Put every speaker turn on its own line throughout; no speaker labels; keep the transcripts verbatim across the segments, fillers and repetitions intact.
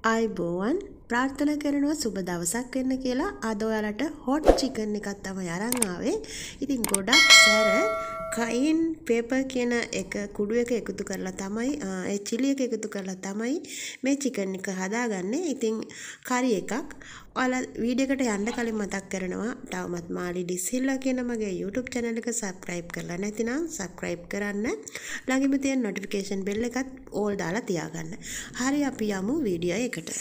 ආයිබෝවන් ප්‍රාර්ථනා කරනවා සුබ දවසක් වෙන්න කියලා. අද ඔයාලට හොට් චිකන් එකක් තමයි අරන් ආවේ. ඉතින් ගොඩක් සැර කයින් පේපර් කියන එක කුඩු එක එකතු කරලා තමයි ඒ චිලි එක එකතු කරලා තමයි මේ චිකන් එක හදාගන්නේ. ඉතින් කරි එකක්. ඔයාලා වීඩියෝ එකට යන්න කලින් මතක් කරනවා තවමත් මාලි ඩිස්හිල්ලා කියන මගේ YouTube channel එක subscribe කරලා නැතිනම් subscribe කරන්න. ළඟින්ම තියෙන notification bell එකත් all දාලා තියාගන්න. හරි අපි යමු වීඩියෝ එකට.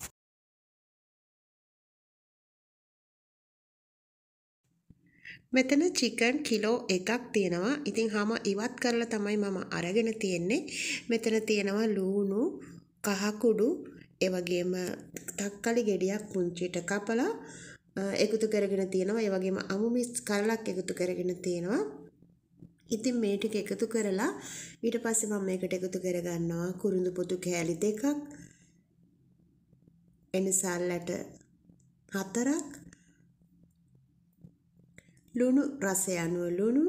මෙතන චිකන් කිලෝ එකක් තියෙනවා. ඉතින් හැම ඉවත් කරලා තමයි මම අරගෙන තියෙන්නේ. මෙතන තියෙනවා ලූණු, කහ කුඩු, ඒ වගේම තක්කලි ගෙඩියක් පුංචිට කපලා එකතු කරගෙන තියෙනවා. ඒ වගේම අමු මිස් කරලක් එකතු කරගෙන තියෙනවා. ඉතින් මේ ටික එකතු කරලා ඊට පස්සේ මම මේකට එකතු කරගන්නවා කුරුඳු පොතු කෑලි දෙකක්, එනිසාල්ලට හතරක්, ලුණු රසය අනුව ලුණු,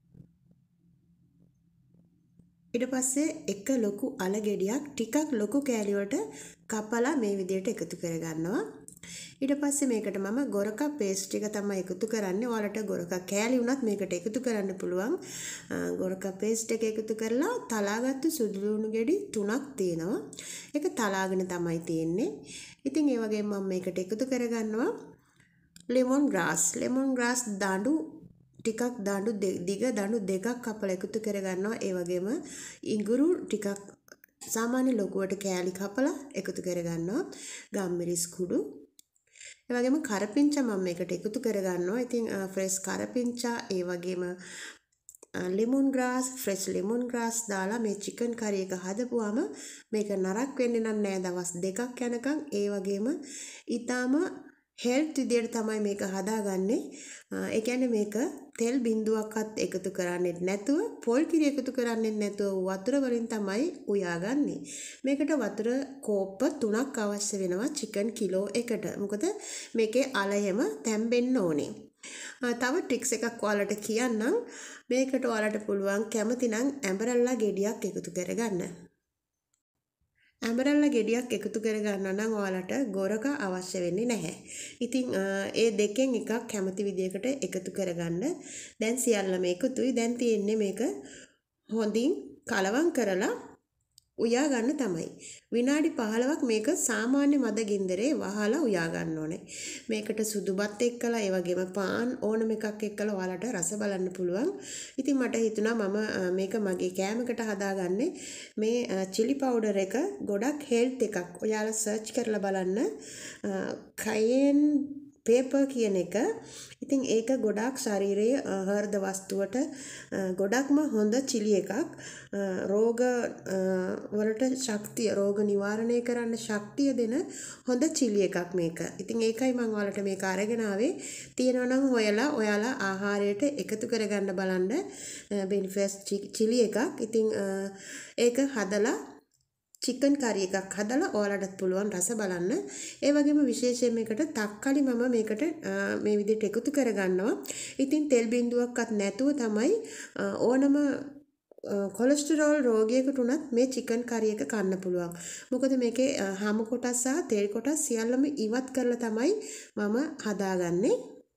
ඊට පස්සේ එක ලොකු අල ගෙඩියක් ටිකක් ලොකු කෑලි වලට කපලා මේ විදිහට එකතු කරගන්නවා. ඊට පස්සේ මේකට මම ගොරකා පේස්ට් එක තමයි එකතු කරන්නේ. ඔයාලට ගොරකා කෑලි වුණත් මේකට එකතු කරන්න පුළුවන්. ගොරකා පේස්ට් එක එකතු කරලා තලාගත්තු සුදු ලුණු ගෙඩි තුනක් තියෙනවා. ඒක තලාගෙන තමයි තියෙන්නේ. ඉතින් ඒ වගේම මම මේකට එකතු කරගන්නවා lemon grass. lemon grass දඬු ටිකක් දඬු දිග දඬු දෙකක් කපලා එකතු කරගන්නවා. ඒ වගේම ඉඟුරු ටිකක් සාමාන්‍ය ලොකුවට කෑලි කපලා එකතු කරගන්නවා. ගම්මිරිස් කුඩු, ඒ වගේම කරපිංචා මම මේකට එකතු කරගන්නවා. ඉතින් ෆ්‍රෙෂ් කරපිංචා, ඒ වගේම lemon grass, fresh lemon grass දාලා මේ chicken curry එක හදපුවාම මේක නරක වෙන්නේ නැහැ දවස් දෙකක් යනකම්. ඒ වගේම ඊටාම හෙල්ත් විදියට තමයි මේක හදාගන්නේ. ඒ කියන්නේ මේක තෙල් බිඳුවක්වත් එකතු කරන්නේ නැතුව, පොල් කිරි එකතු කරන්නේ නැතුව වතුර වලින් තමයි උයාගන්නේ. මේකට වතුර කෝප්ප තුනක් අවශ්‍ය වෙනවා චිකන් කිලෝ එකට. මොකද මේකේ අලයම තැම්බෙන්න ඕනේ. තව ට්‍රික්ස් එකක් ඔයාලට කියන්නම්. මේකට ඔයාලට පුළුවන් කැමති නම් ඇඹරල්ලා ගෙඩියක් එකතු කරගන්න. ඇඹරල්ලා ගෙඩියක් එකතු කරගන්නවා නම් ඔයාලට ගොරකා අවශ්‍ය වෙන්නේ නැහැ. ඉතින් ඒ දෙකෙන් එකක් කැමති විදියකට එකතු කරගන්න. දැන් සියල්ලම එකතුයි. දැන් තියෙන්නේ මේක හොඳින් කලවම් කරලා උයා ගන්න තමයි. විනාඩි පහළොවක් මේක සාමාන්‍ය මද ගින්දරේ වහලා උයා ගන්න ඕනේ. මේකට සුදු බත් එක්කලා, ඒ වගේම පාන් ඕනම එකක් එක්කලා ඔයාලට රස බලන්න පුළුවන්. ඉතින් මට හිතුණා මම මේක මගේ කෑමකට හදාගන්නේ. මේ chili powder එක ගොඩක් හෙල්ත් එකක්. ඔයාලා සර්ච් කරලා බලන්න කයෙන් පේපර් කියන එක. ඉතින් ඒක ගොඩක් ශරීරයේ හෘද වස්තුවට ගොඩක්ම හොඳ චිලි එකක්. රෝග වලට ශක්තිය, රෝග නිවාරණය කරන්න ශක්තිය දෙන හොඳ චිලි එකක් මේක. ඉතින් ඒකයි මම ඔයාලට මේක අරගෙන ආවේ. තියෙනවා නම් හොයලා ඔයාලා ආහාරයට එකතු කරගන්න බලන්න බෙනිෆිට්ස් චිලි එකක්. ඉතින් ඒක හදලා චිකන් කරි එකක් හදලා ඔයාලටත් පුළුවන් රස බලන්න. ඒ වගේම විශේෂයෙන් මේකට තක්කලි මම මේකට මේ විදිහට එකතු කරගන්නවා. ඉතින් තෙල් බිඳුවක්වත් නැතුව තමයි ඕනම කොලෙස්ටරෝල් රෝගියෙකුට උනත් මේ චිකන් කරි එක කන්න පුළුවන්. මොකද මේකේ හාම කොටස් සහ තෙල් කොටස් සියල්ලම ඉවත් කරලා තමයි මම හදාගන්නේ.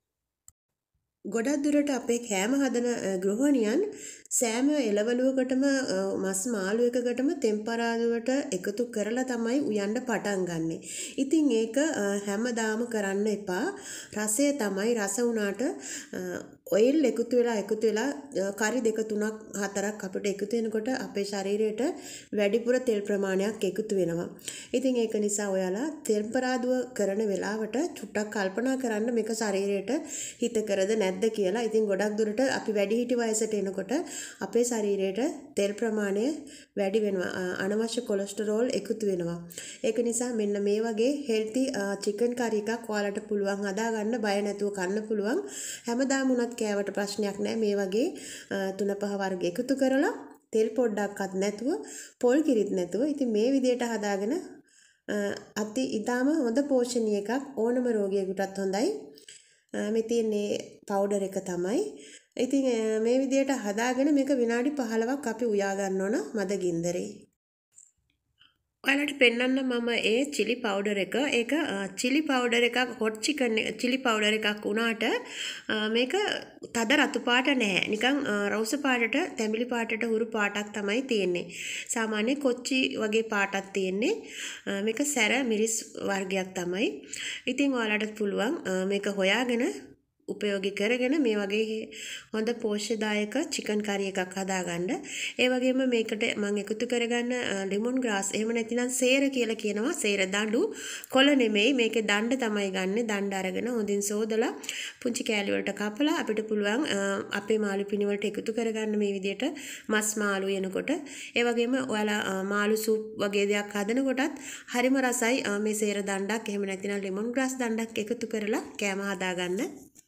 ගොඩක් දුරට අපේ කෑම හදන ගෘහණියන් සෑම එළවලුවකටම මස් මාළු එකකටම තෙම්පරාදුවට එකතු කරලා තමයි උයන්න පටන් ගන්නෙ. ඉතින් ඒක හැමදාම කරන්න එපා. රසය තමයි රස වුණාට ඔයිල් එකතු වෙලා එකතු වෙලා කරි දෙක තුනක් හතරක් අපිට එකතු වෙනකොට අපේ ශරීරයට වැඩිපුර තෙල් ප්‍රමාණයක් එකතු වෙනවා. ඉතින් ඒක නිසා ඔයාලා තෙම්පරාදුව කරන වෙලාවට චුට්ටක් කල්පනා කරන්න මේක ශරීරයට හිත කරද නැද්ද කියලා. ඉතින් ගොඩක් දුරට අපි වැඩිහිටි වයසට එනකොට අපේ ශරීරයට තෙල් ප්‍රමාණය වැඩි වෙනවා. අනවශ්‍ය කොලෙස්ටරෝල් එකතු වෙනවා. ඒක නිසා මෙන්න මේ වගේ හෙල්ති චිකන් කරි එකක් ඔයාලට පුළුවන් හදාගන්න, බය නැතුව කන්න පුළුවන්. හැමදාම උනත් කෑවට ප්‍රශ්නයක් නැහැ. මේ වගේ තුන පහ වර්ග එකතු කරලා තෙල් පොඩ්ඩක්වත් නැතුව, පොල් කිරිත් නැතුව. ඉතින් මේ විදිහට හදාගෙන අති ඉතාම හොඳ පෝෂණීය එකක්. ඕනම රෝගියෙකුටත් හොඳයි. මේ තියෙන්නේ පවුඩර් එක තමයි. ඉතින් මේ විදිහට හදාගෙන මේක විනාඩි පහළොවක් අපි උයා ගන්න ඕන මද ගින්දරේ. ඔයාලට පෙන්වන්න මම ඒ chili powder එක ඒක chili powder එකක් hot chicken chili powder එකක් වුණාට මේක තද රතු පාට නැහැ. නිකන් රවුස පාටට තැඹිලි පාටට හුරු පාටක් තමයි තියෙන්නේ. සාමාන්‍ය කොච්චි වගේ පාටක් තියෙන්නේ. මේක සැර මිරිස් වර්ගයක් තමයි. ඉතින් ඔයාලට පුළුවන් මේක හොයාගෙන උපයෝගී කරගෙන මේ වගේ හොඳ පෝෂ්‍යදායක චිකන් කරි එකක් හදාගන්න. ඒ වගේම මේකට මම එකතු කරගන්න ලෙමන් ග්‍රාස් එහෙම නැතිනම් සේර කියලා කියනවා. සේර දඬු කොළ නෙමෙයි මේකේ දණ්ඩ තමයි ගන්නෙ. දණ්ඩ අරගෙන හොඳින් සෝදලා පුංචි කෑලි වලට කපලා අපිට පුළුවන් අපේ මාළු පිණි වලට එකතු කරගන්න මේ විදිහට මස් මාළු එනකොට. ඒ වගේම ඔයාලා මාළු සූප් වගේ දෙයක් හදනකොටත් හරිම රසයි මේ සේර දණ්ඩක් එහෙම නැතිනම් ලෙමන් ග්‍රාස් දණ්ඩක් එකතු කරලා කෑම හදාගන්න.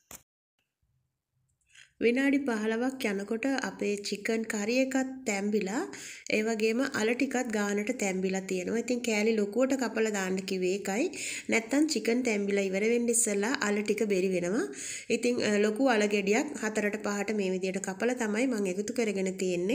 විනාඩි පහළොවක් යනකොට අපේ චිකන් කරි එකත් තැම්බිලා ඒ වගේම අල ටිකත් ගානට තැම්බිලා තියෙනවා. ඉතින් කෑලි ලොකුවට කපලා දාන්න කිව්වේ ඒකයි. නැත්තම් චිකන් තැම්බිලා ඉවර වෙන්න ඉස්සෙල්ලා අල ටික බෙරි වෙනවා. ඉතින් ලොකු අල ගෙඩියක් හතරට පහට මේ විදිහට කපලා තමයි මම එකතු කරගෙන තියෙන්නේ.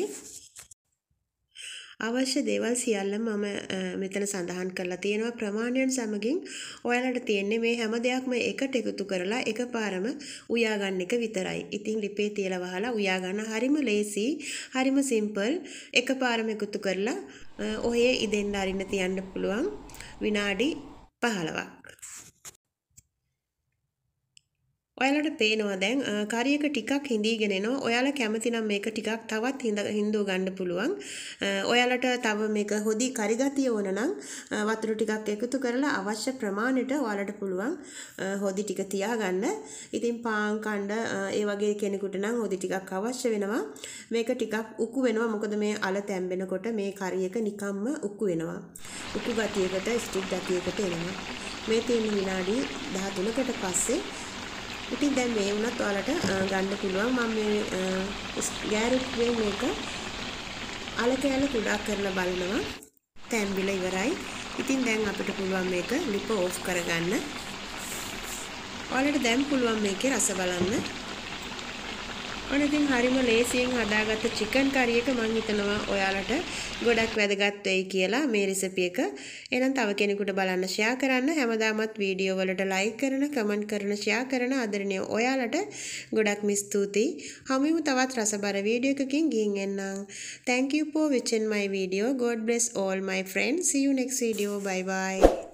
අවශ්‍ය දේවල් සියල්ල මම මෙතන සඳහන් කරලා තියෙනවා. ප්‍රමාණයන් සමගින් ඔයාලට තියෙන්නේ මේ හැම දෙයක්ම එකට එකතු කරලා එකපාරම උයා ගන්න එක විතරයි. ඉතින් ලිපේ තියලා වහලා උයා ගන්න හරිම ලේසි, හරිම සිම්පල්. එකපාරම එකතු කරලා ඔහේ ඉදෙන්න අරින්න තියන්න පුළුවන් විනාඩි පහළොවක්. ඔයාලට පේනවා දැන් කරි එක ටිකක් හිඳීගෙන එනවා. ඔයාලා කැමති නම් මේක ටිකක් තවත් හිඳව ගන්න පුළුවන්. ඔයාලට තව මේක හොදි කරි ගතිය ඕන නම් වතුර ටිකක් එකතු කරලා අවශ්‍ය ප්‍රමාණයට ඔයාලට පුළුවන් හොදි ටික තියාගන්න. ඉතින් පාන් කණ්ඩ ඒ වගේ කෙනෙකුට නම් හොදි ටිකක් අවශ්‍ය වෙනවා. මේක ටිකක් උකු වෙනවා. මොකද මේ අල තැම්බෙනකොට මේ කරි එක නිකම්ම උකු වෙනවා. උකු ගතියකට ස්ටික් ගතියකට එනවා. මේ තියෙන විනාඩි දහතුනකට පස්සේ ඉතින් දැන් මේ වුණත් ඔයාලට ගන්න පුළුවන්. මම මේ ගෑරුප්පුවෙන් මේක අල කෑල්ල කුඩා කරලා බලනවා. තැම්බිලා ඉවරයි. ඉතින් දැන් අපිට පුළුවන් මේක ලිප ඕෆ් කරගන්න. ඔයාලට දැන් පුළුවන් මේකේ රස බලන්න. ඔන්න ඉතින් හරිම ලේසියෙන් හදාගත්ත චිකන් කරි එක මම හිතනවා ඔයාලට ගොඩක් වැදගත් වෙයි කියලා මේ රෙසිපි එක. එහෙනම් තව කෙනෙකුට බලන්න ෂෙයා කරන්න. හැමදාමත් වීඩියෝ වලට ලයික් කරන, කමෙන්ට් කරන, ෂෙයා කරන ආදරණීය ඔයාලට ගොඩක්ම ස්තුතියි. හමුවෙමු තවත් රසබර වීඩියෝ එකකින් ගිහින් එන්නම්. Thank you for watching my video. God bless all my friends. See you next video. Bye bye.